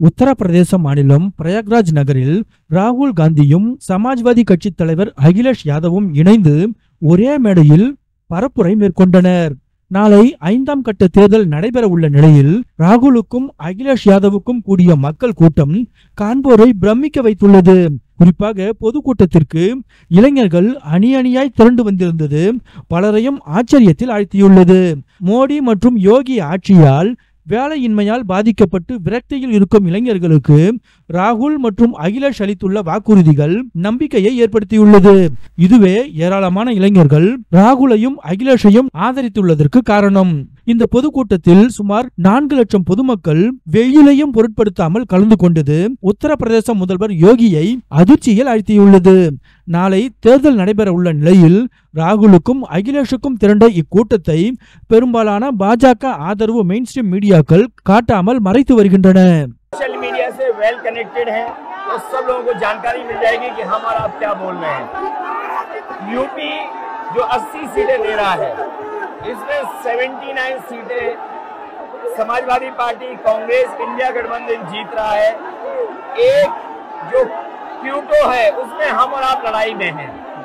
உத்தரப்பிரதேச மாநிலம் பிரயாக்ராஜ் நகரில் ராகுல் காந்தியும் சமாஜ்வாதி கட்சி தலைவர் அகிலேஷ் யாதவும் இணைந்து ஒரே மேடையில் பரப்புரை மேற்கொண்டனர். நாளை 5ஆம் கட்ட தேர்தல் நடைபெற உள்ள நிலையில் ராகுலுக்கும் அகிலேஷ் யாதவுக்கும் கூடிய மக்கள் கூட்டம் காண்போரை பிரமிக்க வைத்துள்ளது. குறிப்பாக பொதுக்கூட்டத்திற்கு இளைஞர்கள் அணி அணியாய் திரண்டு வந்திருந்தது பலரையும் ஆச்சரியத்தில் ஆழ்த்தியுள்ளது. மோடி மற்றும் யோகி ஆட்சியால் வேலையின்மையால் பாதிக்கப்பட்டு விரக்தியில் இருக்கும் இளைஞர்களுக்கு ராகுல் மற்றும் அகிலேஷ் அளித்துள்ள வாக்குறுதிகள் நம்பிக்கையை ஏற்படுத்தியுள்ளது. இதுவே ஏராளமான இளைஞர்கள் ராகுலையும் அகிலேஷையும் ஆதரித்துள்ளதற்கு காரணம். இந்த பொதுக்கூட்டத்தில் சுமார் 4 லட்சம் பொதுமக்கள் வெயிலையும் பொருட்படுத்தாமல் கலந்து கொண்டது உத்தரப்பிரதேச முதல்வர் யோகியை அதிர்ச்சியில் ஆழ்த்தியுள்ளது. நாளை தேர்தல் நடைபெற உள்ள நிலையில் ராகுலுக்கும் அகிலேஷுக்கும் திரண்ட இக்கூட்டத்தை பெரும்பாலான பாஜக ஆதரவு மெயின் ஸ்ட்ரீம் மீடியாக்கள் காட்டாமல் மறைத்து வருகின்றன. सोशल मीडिया से वेल कनेक्टेड है तो सब लोगों को जानकारी मिल जाएगी कि हमारा आप क्या बोल रहे हैं। यूपी जो 80 सीटें ले रहा है इसमें 79 सीटें समाजवादी पार्टी कांग्रेस इंडिया गठबंधन जीत रहा है। एक जो क्यूटो है उसमें हम और आप लड़ाई में हैं।